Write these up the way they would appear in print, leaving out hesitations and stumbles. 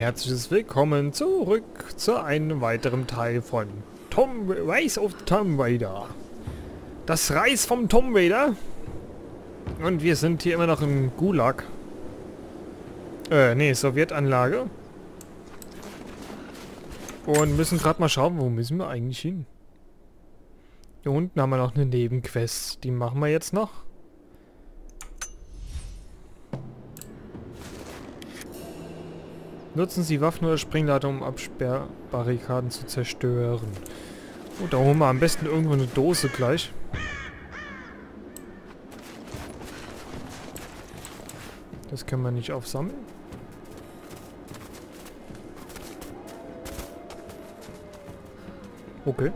Herzliches Willkommen zurück zu einem weiteren Teil von Rise of Tomb Raider. Das Reis vom Tomb Raider. Und wir sind hier immer noch im Gulag. Sowjetanlage. Und müssen gerade mal schauen, wo müssen wir eigentlich hin. Hier unten haben wir noch eine Nebenquest. Die machen wir jetzt noch. Nutzen Sie Waffen oder Sprengladung, um Absperrbarrikaden zu zerstören. Oh, da holen wir am besten irgendwo eine Dose gleich. Das können wir nicht aufsammeln. Okay.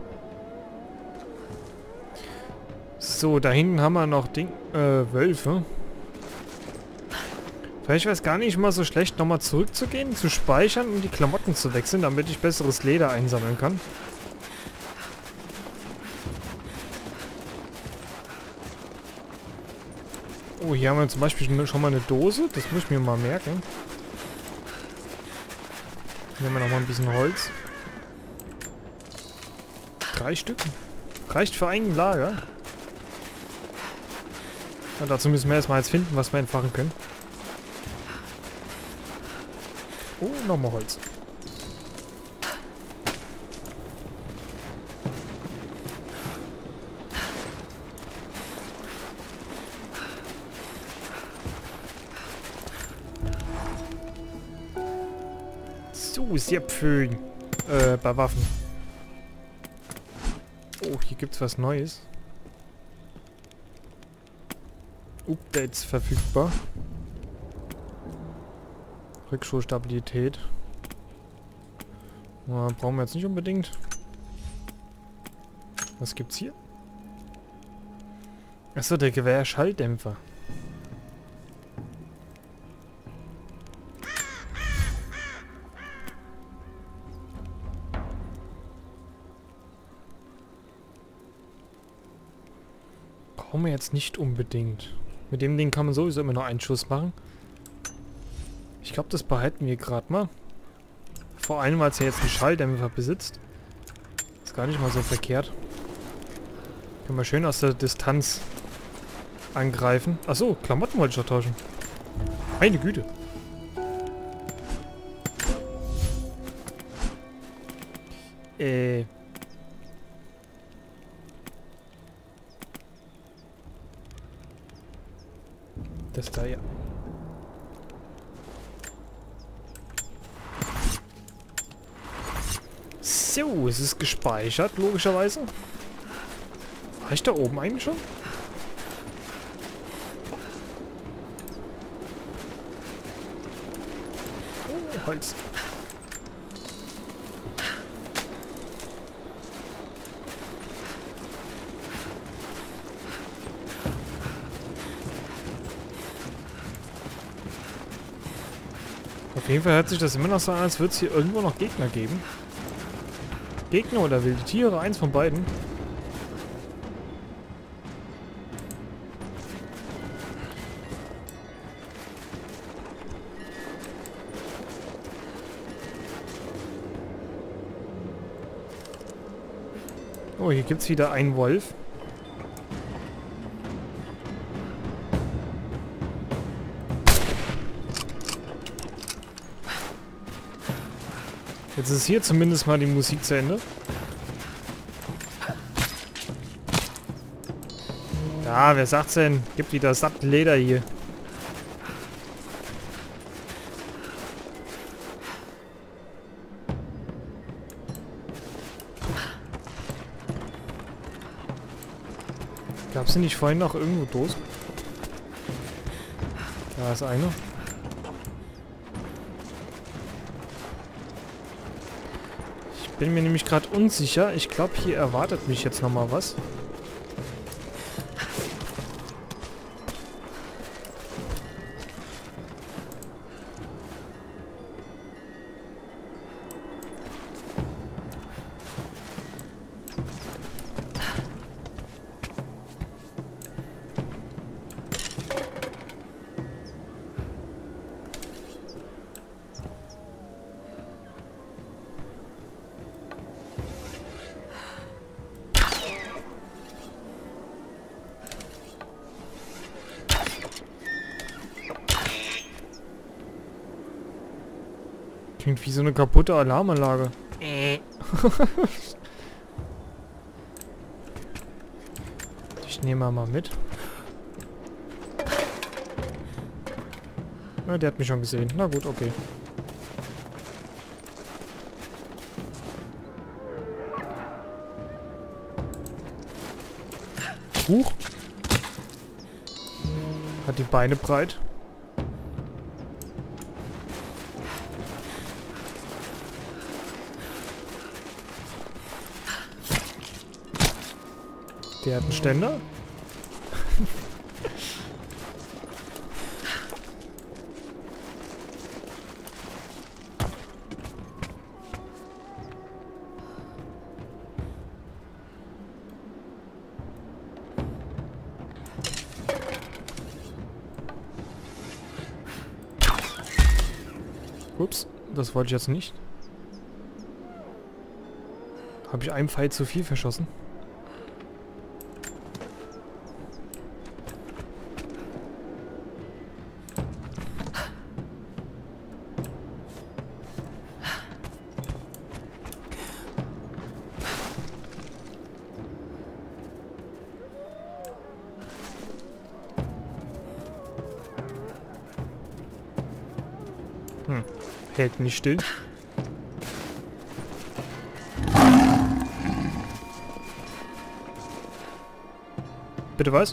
So, da hinten haben wir noch Wölfe. Vielleicht wäre es gar nicht mal so schlecht, nochmal zurückzugehen, zu speichern und die Klamotten zu wechseln, damit ich besseres Leder einsammeln kann. Oh, hier haben wir zum Beispiel schon mal eine Dose. Das muss ich mir mal merken. Nehmen wir nochmal ein bisschen Holz. 3 Stück. Reicht für ein Lager. Ja, dazu müssen wir erstmal jetzt finden, was wir entfachen können. Oh, nochmal Holz. So, sehr schön. Bei Waffen. Oh, hier gibt's was Neues. Updates verfügbar. Rückschuhstabilität. Brauchen wir jetzt nicht unbedingt. Was gibt's hier? Achso, der Gewehr-Schalldämpfer. Brauchen wir jetzt nicht unbedingt. Mit dem Ding kann man sowieso immer nur einen Schuss machen. Ich glaube, das behalten wir gerade mal. Vor allem, weil es ja jetzt einen Schalldämpfer besitzt. Ist gar nicht mal so verkehrt. Können wir schön aus der Distanz angreifen. Achso, Klamotten wollte ich doch tauschen. Meine Güte. Das da, ja. So, es ist gespeichert, logischerweise. War ich da oben eigentlich schon? Oh, Holz. Auf jeden Fall hört sich das immer noch so an, als würde es hier irgendwo noch Gegner geben. Gegner oder wilde Tiere, eins von beiden. Oh, hier gibt es wieder einen Wolf. Jetzt ist hier zumindest mal die Musik zu Ende. Ja, wer sagt's denn? Gibt wieder satt Leder hier. Gab's denn nicht vorhin noch irgendwo Dosen? Da ist eine. Ich bin mir nämlich gerade unsicher. Ich glaube, hier erwartet mich jetzt nochmal was. Klingt wie so eine kaputte Alarmanlage. Ich nehme mal mit. Na, der hat mich schon gesehen. Na gut, okay. Huch. Hat die Beine breit. Der hat einen Ständer. Ups, das wollte ich jetzt nicht. Habe ich einen Pfeil zu viel verschossen? Hält nicht still. Bitte was?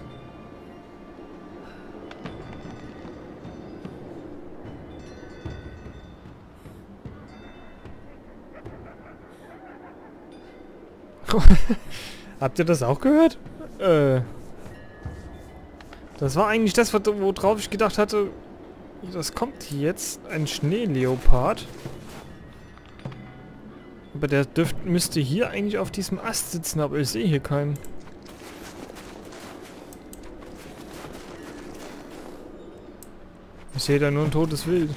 Habt ihr das auch gehört? Das war eigentlich das, worauf ich gedacht hatte. Das kommt jetzt. Ein Schneeleopard. Aber der müsste hier eigentlich auf diesem Ast sitzen, aber ich sehe hier keinen. Ich sehe da nur ein totes Wild.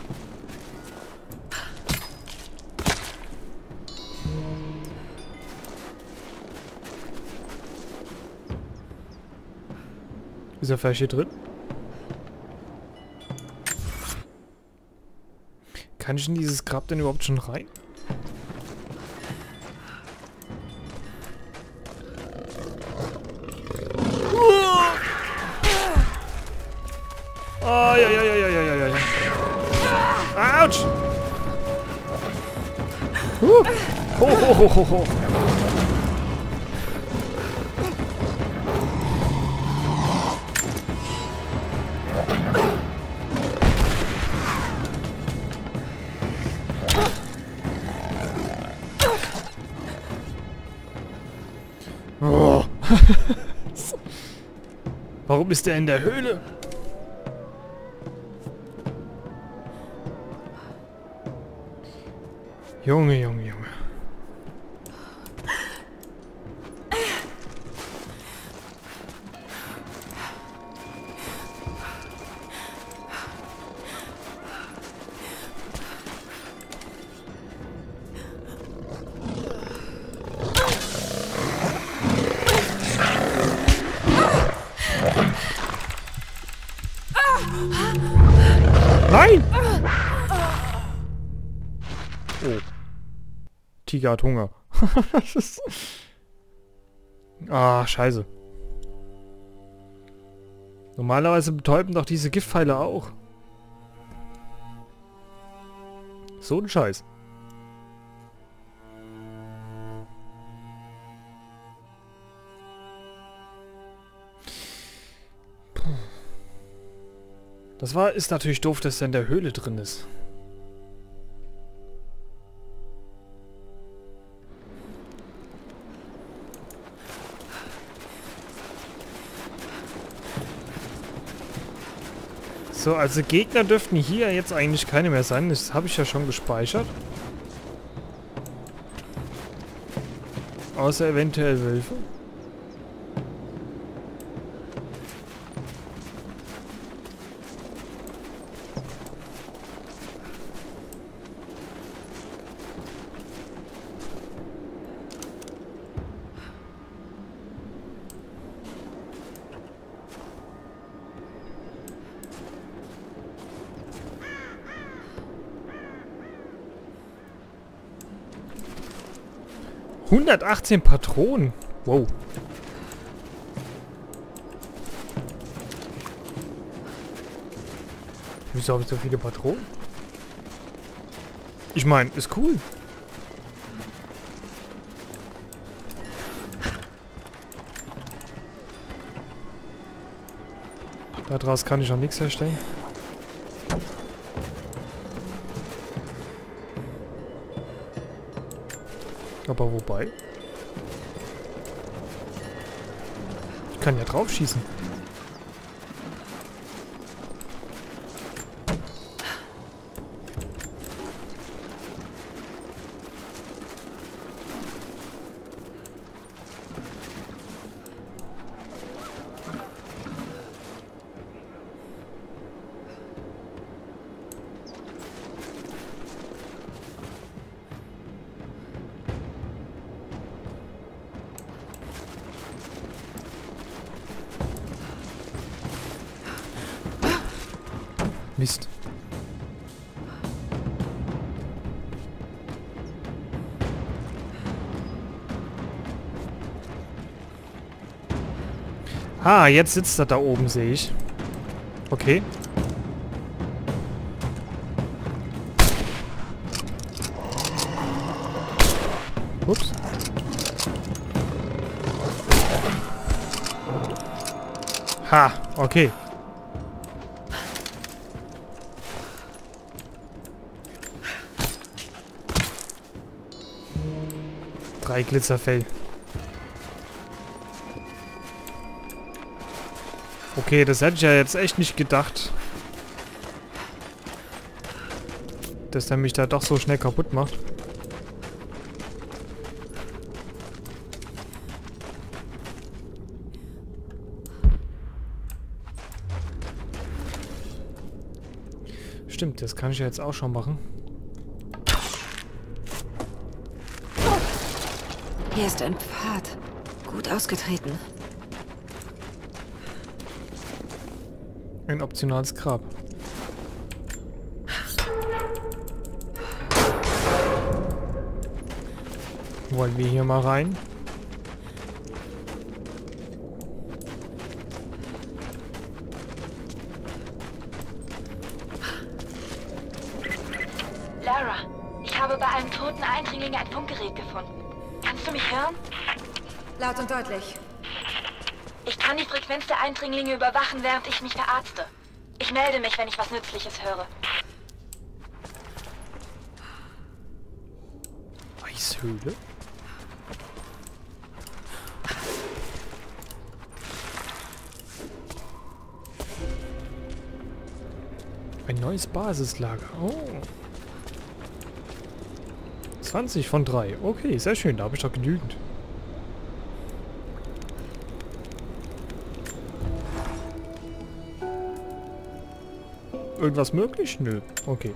Ist er vielleicht hier drin? Kann ich in dieses Grab denn überhaupt schon rein? Ah, ja, ja, ja, ja, ja, ja, ja. Autsch! Ho, ho, ho, ho, ho. Oh. Warum ist der in der Höhle? Junge, Junge, Junge. Nein! Oh. Tiger hat Hunger. Ah, scheiße. Normalerweise betäuben doch diese Giftpfeile auch. So ein Scheiß. Ist natürlich doof, dass er in der Höhle drin ist. So, also Gegner dürften hier jetzt eigentlich keine mehr sein. Das habe ich ja schon gespeichert. Außer eventuell Wölfe. 118 Patronen. Wow. Wieso habe ich so viele Patronen? Ich meine, ist cool. Daraus kann ich auch nichts herstellen. Aber wobei? Ich kann ja drauf schießen. Mist. Ah, jetzt sitzt er da oben, sehe ich. Okay. Ups. Ha, okay. Drei Glitzerfell. Okay, das hätte ich ja jetzt echt nicht gedacht. Dass der mich da doch so schnell kaputt macht. Stimmt, das kann ich ja jetzt auch schon machen. Hier ist ein Pfad. Gut ausgetreten. Ein optionales Grab. Wollen wir hier mal rein? Lara, ich habe bei einem toten Eindringling ein Funkgerät gefunden. Kannst du mich hören? Laut und deutlich. Ich kann die Frequenz der Eindringlinge überwachen, während ich mich verarzte. Ich melde mich, wenn ich was Nützliches höre. Eishöhle? Ein neues Basislager. Oh. 20 von 3. Okay, sehr schön. Da habe ich doch genügend. Irgendwas möglich? Nö. Okay.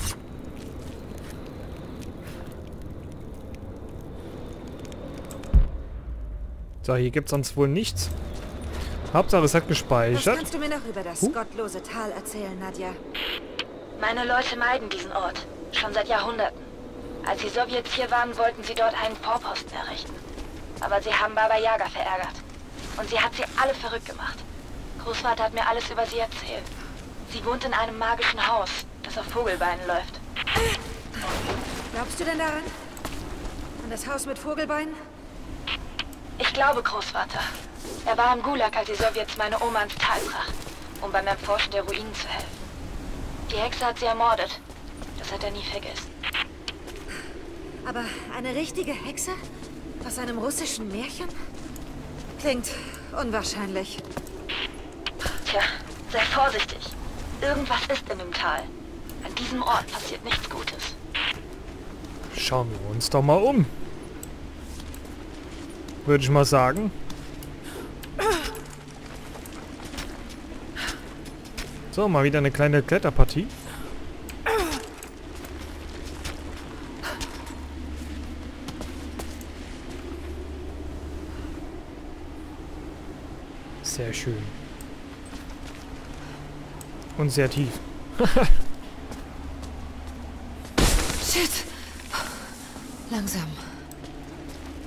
So, hier gibt es sonst wohl nichts. Hauptsache, es hat Was gespeichert. kannst du mir noch über das gottlose Tal erzählen, Nadja? Meine Leute meiden diesen Ort. Schon seit Jahrhunderten. Als die Sowjets hier waren, wollten sie dort einen Vorposten errichten. Aber sie haben Baba Yaga verärgert. Und sie hat sie alle verrückt gemacht. Großvater hat mir alles über sie erzählt. Sie wohnt in einem magischen Haus, das auf Vogelbeinen läuft. Glaubst du denn daran? An das Haus mit Vogelbeinen? Ich glaube, Großvater. Er war im Gulag, als die Sowjets meine Oma ins Tal brachten, um beim Erforschen der Ruinen zu helfen. Die Hexe hat sie ermordet. Das hat er nie vergessen. Aber eine richtige Hexe? Aus einem russischen Märchen? Klingt unwahrscheinlich. Tja, sei vorsichtig. Irgendwas ist in dem Tal. An diesem Ort passiert nichts Gutes. Schauen wir uns doch mal um. Würde ich mal sagen. So, mal wieder eine kleine Kletterpartie. Sehr schön. Und sehr tief. Shit! Langsam.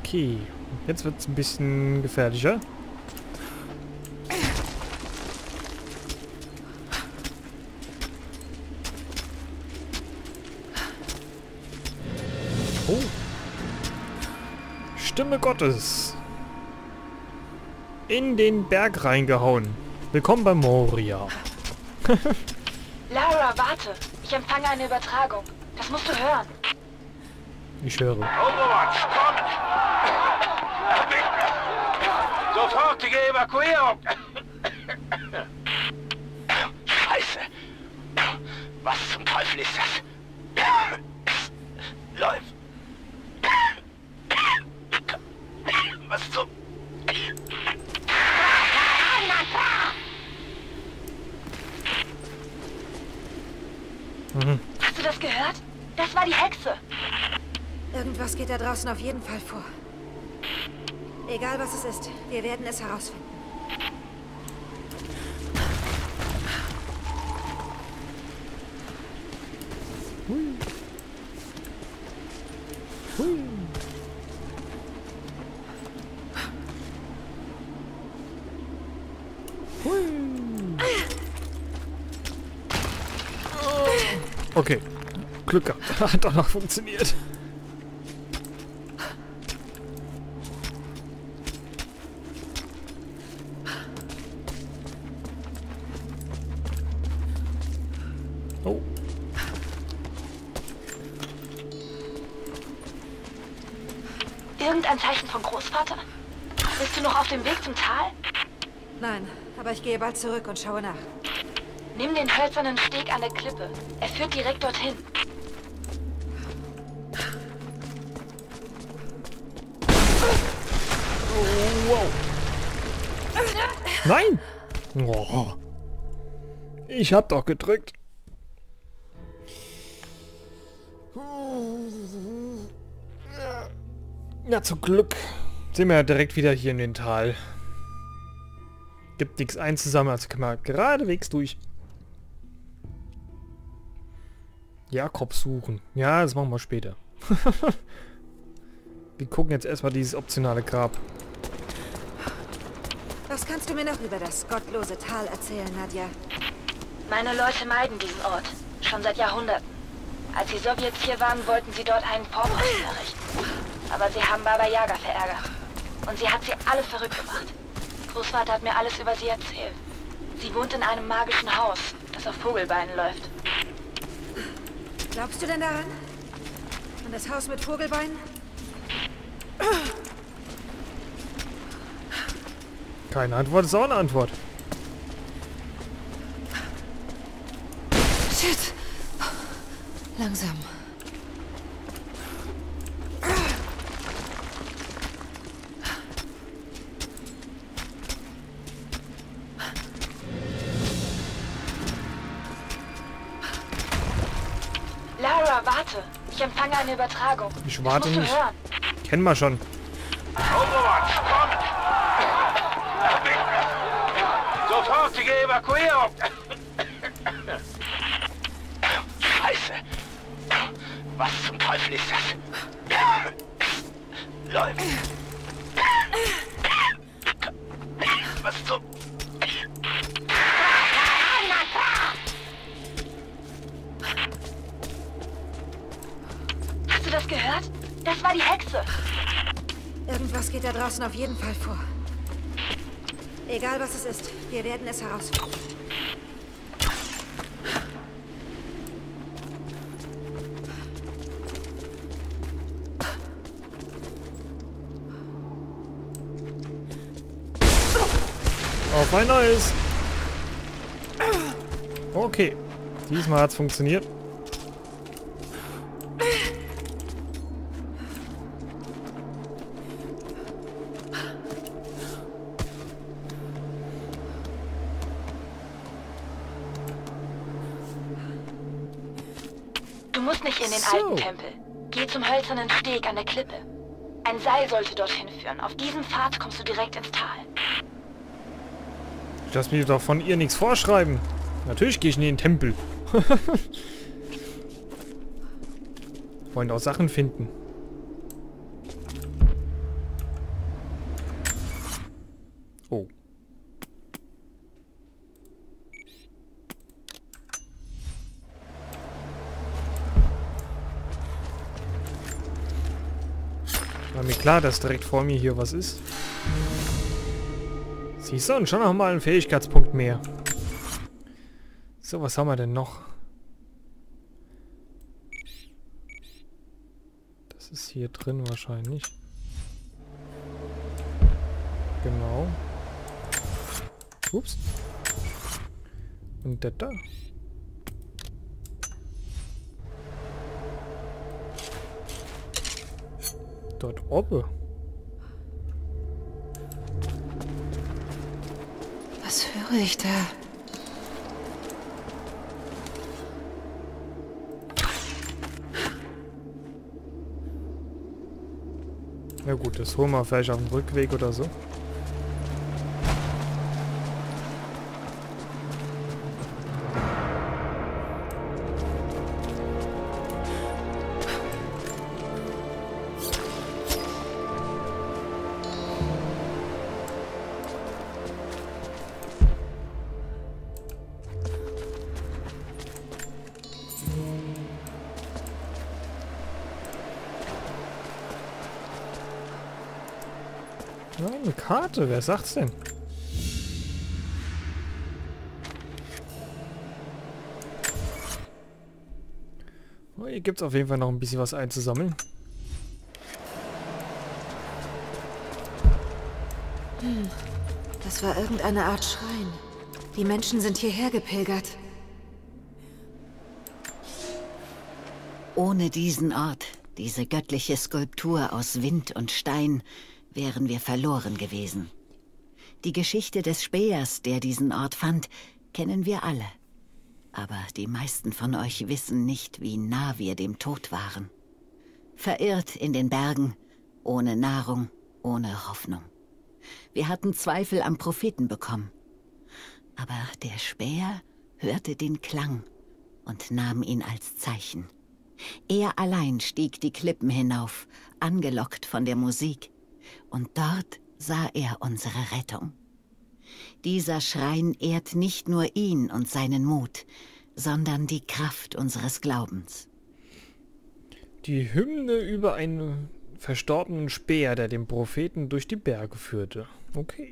Okay. Jetzt wird es ein bisschen gefährlicher. Oh. Stimme Gottes. In den Berg reingehauen. Willkommen bei Moria. Lara, warte. Ich empfange eine Übertragung. Das musst du hören. Ich höre. Overwatch, kommt! Sofortige Evakuierung! Scheiße! Was zum Teufel ist das? Es läuft! Was zum... Hast du das gehört? Das war die Hexe. Irgendwas geht da draußen auf jeden Fall vor. Egal was es ist, wir werden es herausfinden. Okay. Glück gehabt. Hat doch noch funktioniert. Oh. Irgendein Zeichen von Großvater? Bist du noch auf dem Weg zum Tal? Nein, aber ich gehe bald zurück und schaue nach. Nimm den hölzernen Steg an der Klippe. Er führt direkt dorthin. Oh, wow. Nein! Oh. Ich hab doch gedrückt. Ja, zum Glück sind wir ja direkt wieder hier in den Tal. Gibt nichts einzusammeln, also kann man geradewegs durch. Jakob suchen. Ja, das machen wir später. Wir gucken jetzt erstmal dieses optionale Grab. Was kannst du mir noch über das gottlose Tal erzählen, Nadja? Meine Leute meiden diesen Ort. Schon seit Jahrhunderten. Als die Sowjets hier waren, wollten sie dort einen Vorposten errichten. Aber sie haben Baba Yaga verärgert. Und sie hat sie alle verrückt gemacht. Großvater hat mir alles über sie erzählt. Sie wohnt in einem magischen Haus, das auf Vogelbeinen läuft. Glaubst du denn daran? An das Haus mit Vogelbeinen? Keine Antwort ist auch eine Antwort. Shit! Langsam. Lara, warte. Ich empfange eine Übertragung. Ich warte das musst nicht. du hören. Kennen wir schon. Overwatch, kommt! Sofortige Evakuierung! Scheiße! Was zum Teufel ist das? Es läuft! Was zum... Hast du das gehört? Das war die Hexe. Irgendwas geht da draußen auf jeden Fall vor. Egal was es ist, wir werden es herausfinden. Auf ein neues. Okay. Diesmal hat es funktioniert. Du musst nicht in den So. alten Tempel. Geh zum hölzernen Steg an der Klippe. Ein Seil sollte dorthin führen. Auf diesem Pfad kommst du direkt ins Tal. Ich lass mir doch von ihr nichts vorschreiben. Natürlich gehe ich in den Tempel. Wollen auch Sachen finden. War mir klar, dass direkt vor mir hier was ist. Siehst du, und schon nochmal einen Fähigkeitspunkt mehr. So, was haben wir denn noch? Das ist hier drin wahrscheinlich. Genau. Ups. Und das da. Dort oben. Was höre ich da? Ja gut, das holen wir vielleicht auf dem Rückweg oder so. Ja, eine Karte, wer sagt's denn? Oh, hier gibt's auf jeden Fall noch ein bisschen was einzusammeln. Das war irgendeine Art Schrein. Die Menschen sind hierher gepilgert. Ohne diesen Ort, diese göttliche Skulptur aus Wind und Stein, wären wir verloren gewesen. Die Geschichte des Spähers, der diesen Ort fand, kennen wir alle. Aber die meisten von euch wissen nicht, wie nah wir dem Tod waren. Verirrt in den Bergen, ohne Nahrung, ohne Hoffnung. Wir hatten Zweifel am Propheten bekommen. Aber der Späher hörte den Klang und nahm ihn als Zeichen. Er allein stieg die Klippen hinauf, angelockt von der Musik. Und dort sah er unsere Rettung. Dieser Schrein ehrt nicht nur ihn und seinen Mut, sondern die Kraft unseres Glaubens. Die Hymne über einen verstorbenen Späher, der den Propheten durch die Berge führte. Okay.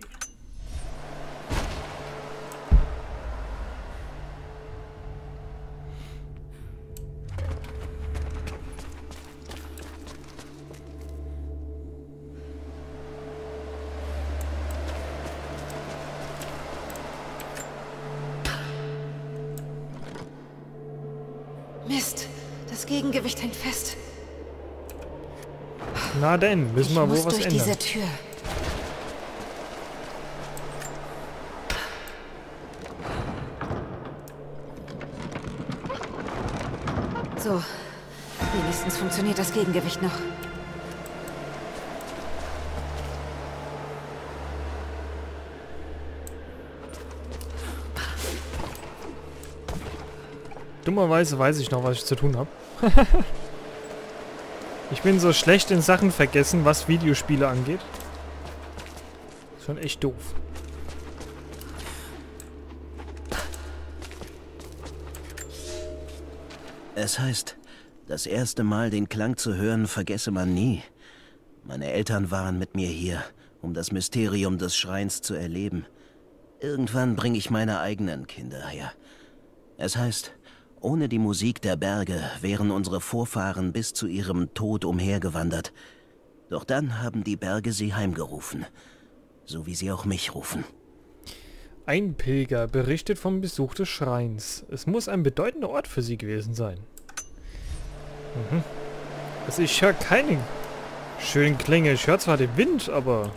Mist, das Gegengewicht hängt fest. Na denn, müssen wir wohl was durch ändern. diese Tür. So, wenigstens funktioniert das Gegengewicht noch. Dummerweise weiß ich noch, was ich zu tun habe. Ich bin so schlecht in Sachen vergessen, was Videospiele angeht. Schon echt doof. Es heißt, das erste Mal den Klang zu hören, vergesse man nie. Meine Eltern waren mit mir hier, um das Mysterium des Schreins zu erleben. Irgendwann bringe ich meine eigenen Kinder her. Es heißt, ohne die Musik der Berge wären unsere Vorfahren bis zu ihrem Tod umhergewandert. Doch dann haben die Berge sie heimgerufen, so wie sie auch mich rufen. Ein Pilger berichtet vom Besuch des Schreins. Es muss ein bedeutender Ort für sie gewesen sein. Also ich höre keine schönen Klänge. Ich höre zwar den Wind, aber...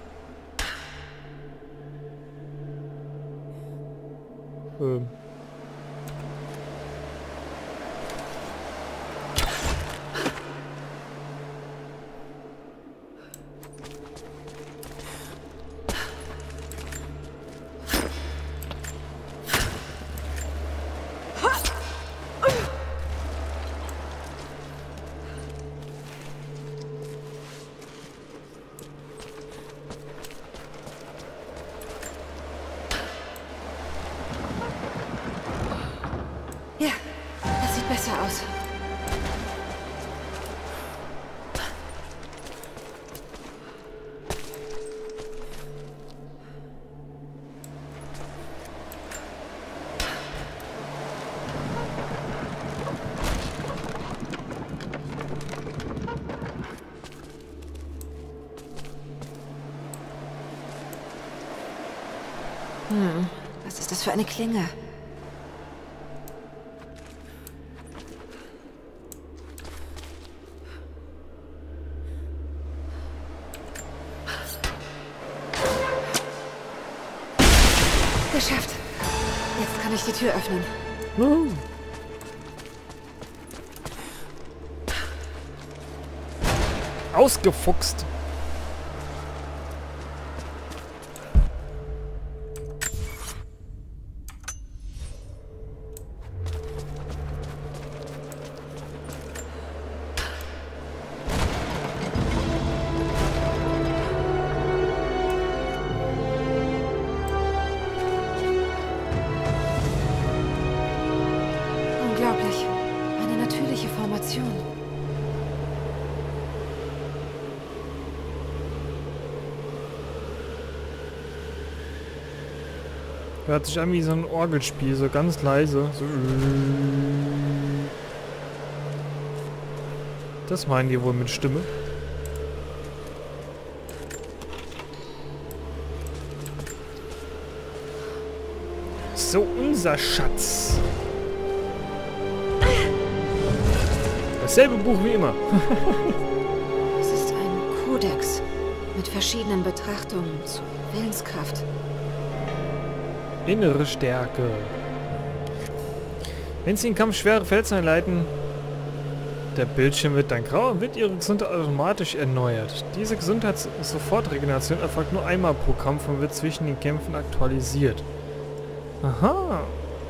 Ja, das sieht besser aus. Was für eine Klinge. Geschafft. Jetzt kann ich die Tür öffnen. Ausgefuchst. Unglaublich. Eine natürliche Formation. Hört sich an wie so ein Orgelspiel, so ganz leise. So. Das meinen die wohl mit Stimme. So, unser Schatz. Dasselbe Buch wie immer. Es ist ein Kodex mit verschiedenen Betrachtungen zur Willenskraft. Innere Stärke. Wenn Sie den Kampf schwere Felsen einleiten, der Bildschirm wird dann grau und wird Ihre Gesundheit automatisch erneuert. Diese Gesundheits-Sofortregeneration erfolgt nur einmal pro Kampf und wird zwischen den Kämpfen aktualisiert. Aha.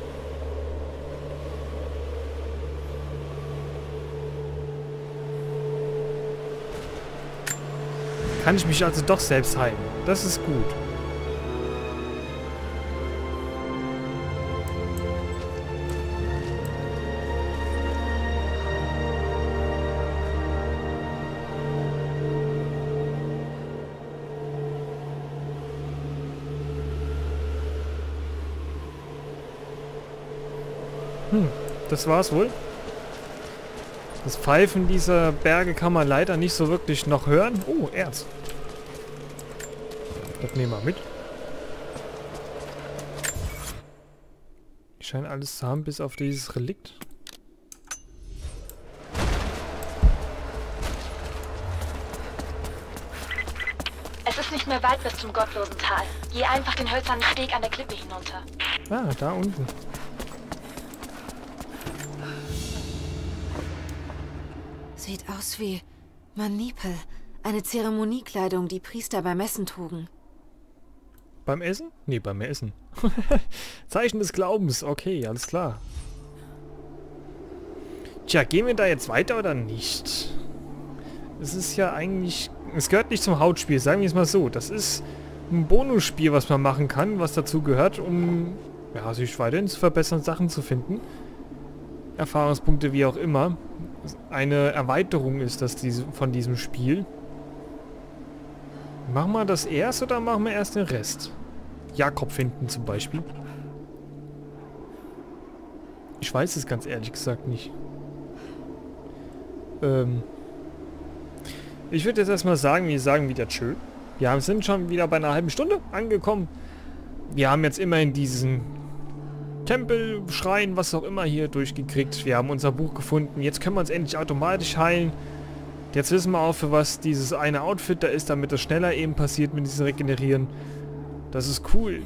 Kann ich mich also doch selbst heilen. Das ist gut. Das war's wohl. Das Pfeifen dieser Berge kann man leider nicht so wirklich noch hören. Oh, Erz. Das nehmen wir mit. Ich scheine alles zu haben, bis auf dieses Relikt. Es ist nicht mehr weit bis zum gottlosen Tal. Geh einfach den hölzernen Steg an der Klippe hinunter. Ah, da unten. Sieht aus wie Manipel. Eine Zeremoniekleidung, die Priester beim Essen trugen. Beim Essen? Nee, beim Essen. Zeichen des Glaubens. Okay, alles klar. Tja, gehen wir da jetzt weiter oder nicht? Es ist ja eigentlich... Es gehört nicht zum Hauptspiel, sagen wir es mal so. Das ist ein Bonusspiel, was man machen kann, was dazu gehört, um ja, sich weiterhin zu verbessern, Sachen zu finden. Erfahrungspunkte, wie auch immer. Eine Erweiterung ist das von diesem Spiel. Machen wir das erst oder machen wir erst den Rest? Jakob finden zum Beispiel. Ich weiß es ganz ehrlich gesagt nicht. Ich würde jetzt erstmal sagen, wir sagen wieder tschö. Wir sind schon wieder bei einer halben Stunde angekommen. Wir haben jetzt immerhin diesen Tempel, Schrein, was auch immer hier durchgekriegt. Wir haben unser Buch gefunden. Jetzt können wir uns endlich automatisch heilen. Jetzt wissen wir auch, für was dieses eine Outfit da ist, damit das schneller eben passiert mit diesem Regenerieren. Das ist cool.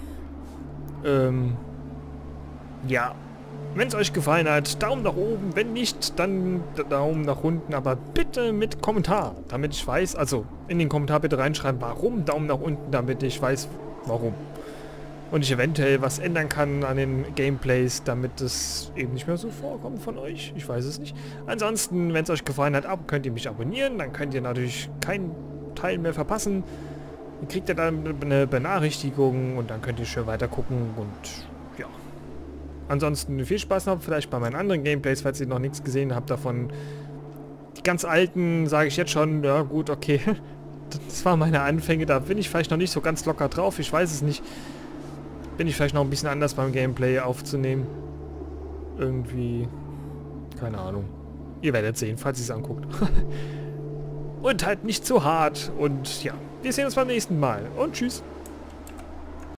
Ja. Wenn es euch gefallen hat, Daumen nach oben. Wenn nicht, dann Daumen nach unten. Aber bitte mit Kommentar, damit ich weiß, also in den Kommentar bitte reinschreiben, warum Daumen nach unten, damit ich weiß, warum. Und ich eventuell was ändern kann an den Gameplays, damit es eben nicht mehr so vorkommt von euch. Ich weiß es nicht. Ansonsten, wenn es euch gefallen hat, könnt ihr mich abonnieren. Dann könnt ihr natürlich keinen Teil mehr verpassen. Dann kriegt ihr dann eine Benachrichtigung und dann könnt ihr schön weiter gucken und ja. Ansonsten viel Spaß noch vielleicht bei meinen anderen Gameplays, falls ihr noch nichts gesehen habt davon. Die ganz alten, sage ich jetzt schon, ja gut, okay. Das waren meine Anfänge, da bin ich vielleicht noch nicht so ganz locker drauf, ich weiß es nicht. Bin ich vielleicht noch ein bisschen anders beim Gameplay aufzunehmen. Irgendwie, keine Ahnung. Ihr werdet sehen, falls ihr es anguckt. Und halt nicht zu hart und ja, wir sehen uns beim nächsten Mal und tschüss.